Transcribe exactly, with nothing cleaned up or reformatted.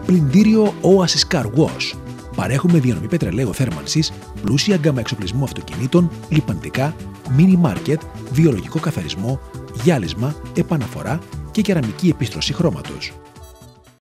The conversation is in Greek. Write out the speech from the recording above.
Πλυντήριο Oasis Car Wash. Παρέχουμε διανομή πετρελαίου θέρμανσης, πλούσια γκάμα εξοπλισμού αυτοκινήτων, λιπαντικά, μίνι μάρκετ, βιολογικό καθαρισμό, γυάλισμα, επαναφορά και κεραμική επίστρωση χρώματος.